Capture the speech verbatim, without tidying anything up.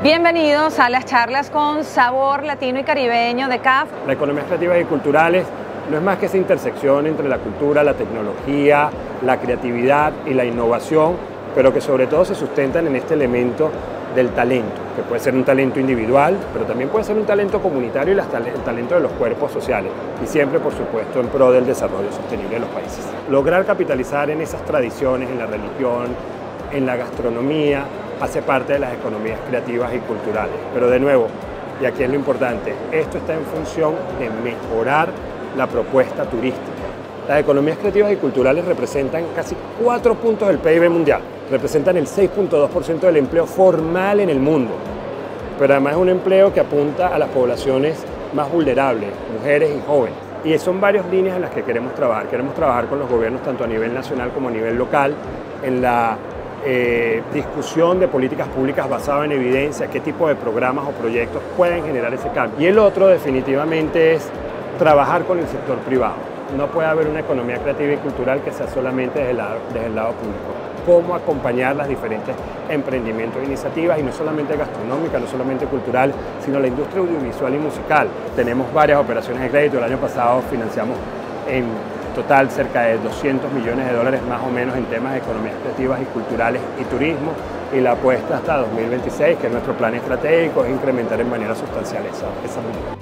Bienvenidos a las charlas con sabor latino y caribeño de C A F. Las economías creativas y culturales no es más que esa intersección entre la cultura, la tecnología, la creatividad y la innovación, pero que sobre todo se sustentan en este elemento del talento, que puede ser un talento individual, pero también puede ser un talento comunitario y el talento de los cuerpos sociales, y siempre, por supuesto, en pro del desarrollo sostenible de los países. Lograr capitalizar en esas tradiciones, en la religión, en la gastronomía, hace parte de las economías creativas y culturales. Pero de nuevo, y aquí es lo importante, esto está en función de mejorar la propuesta turística. Las economías creativas y culturales representan casi cuatro puntos del P I B mundial, representan el seis punto dos por ciento del empleo formal en el mundo, pero además es un empleo que apunta a las poblaciones más vulnerables, mujeres y jóvenes. Y son varias líneas en las que queremos trabajar. Queremos trabajar con los gobiernos tanto a nivel nacional como a nivel local, en la eh, discusión de políticas públicas basadas en evidencia, qué tipo de programas o proyectos pueden generar ese cambio. Y el otro definitivamente es trabajar con el sector privado. No puede haber una economía creativa y cultural que sea solamente desde el lado, desde el lado público. Cómo acompañar las diferentes emprendimientos e iniciativas, y no solamente gastronómica, no solamente cultural, sino la industria audiovisual y musical. Tenemos varias operaciones de crédito. El año pasado financiamos en total cerca de doscientos millones de dólares más o menos en temas de economías creativas y culturales y turismo, y la apuesta hasta dos mil veintiséis, que es nuestro plan estratégico, es incrementar en manera sustancial esa, esa medida.